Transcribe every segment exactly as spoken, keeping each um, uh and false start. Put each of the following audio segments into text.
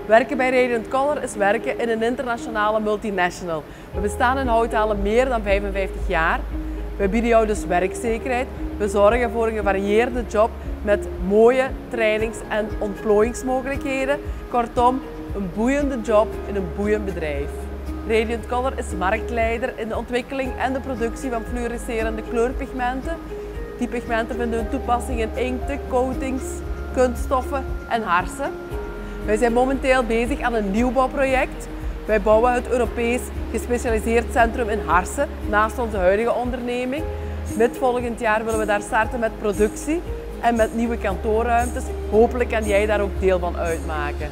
Werken bij Radiant Color is werken in een internationale multinational. We bestaan in Hout al meer dan vijfenvijftig jaar. We bieden jou dus werkzekerheid. We zorgen voor een gevarieerde job met mooie trainings- en ontplooiingsmogelijkheden. Kortom, een boeiende job in een boeiend bedrijf. Radiant Color is marktleider in de ontwikkeling en de productie van fluorescerende kleurpigmenten. Die pigmenten vinden hun toepassing in inkten, coatings, kunststoffen en harsen. Wij zijn momenteel bezig aan een nieuwbouwproject. Wij bouwen het Europees gespecialiseerd centrum in Harsen naast onze huidige onderneming. Mid volgend jaar willen we daar starten met productie en met nieuwe kantoorruimtes. Hopelijk kan jij daar ook deel van uitmaken.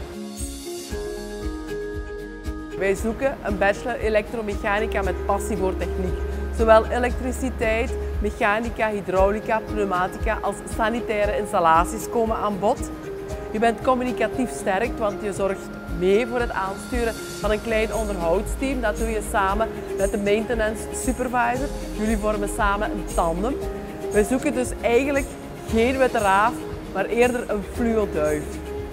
Wij zoeken een bachelor elektromechanica met passie voor techniek. Zowel elektriciteit, mechanica, hydraulica, pneumatica als sanitaire installaties komen aan bod. Je bent communicatief sterk, want je zorgt mee voor het aansturen van een klein onderhoudsteam. Dat doe je samen met de maintenance supervisor. Jullie vormen samen een tandem. We zoeken dus eigenlijk geen witte raaf, maar eerder een fluoduif.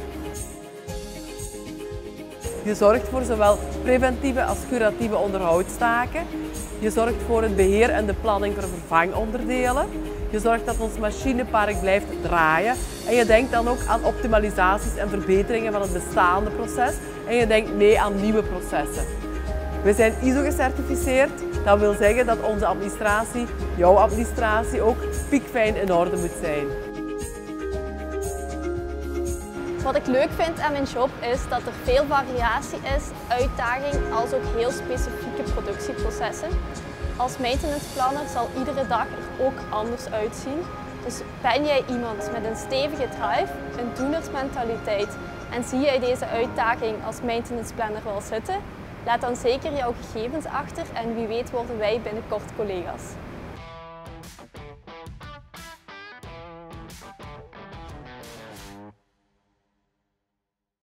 Je zorgt voor zowel preventieve als curatieve onderhoudstaken. Je zorgt voor het beheer en de planning voor vervangonderdelen. Je zorgt dat ons machinepark blijft draaien. En je denkt dan ook aan optimalisaties en verbeteringen van het bestaande proces. En je denkt mee aan nieuwe processen. We zijn I S O gecertificeerd. Dat wil zeggen dat onze administratie, jouw administratie, ook piekfijn in orde moet zijn. Wat ik leuk vind aan mijn job is dat er veel variatie is, uitdaging, als ook heel specifieke productieprocessen. Als maintenance planner zal iedere dag er ook anders uitzien. Dus ben jij iemand met een stevige drive, een doenersmentaliteit en zie jij deze uitdaging als maintenance planner wel zitten? Laat dan zeker jouw gegevens achter en wie weet worden wij binnenkort collega's.